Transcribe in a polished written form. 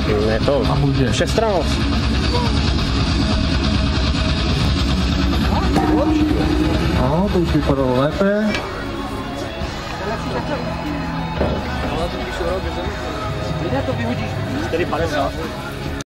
Ne to. A může. Všestrannost. No, to už vypadalo lépe. Kde to vyhodíš? 4,50.